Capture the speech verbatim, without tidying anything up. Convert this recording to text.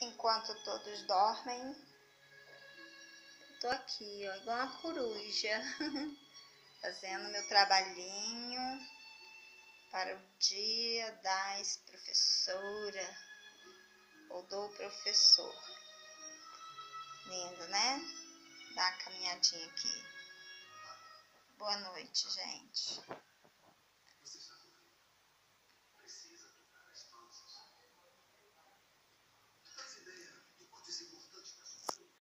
Enquanto todos dormem, tô aqui, ó, igual uma coruja, fazendo meu trabalhinho para o dia da ex-professora ou do professor. Lindo, né? Dá uma caminhadinha aqui. Boa noite, gente.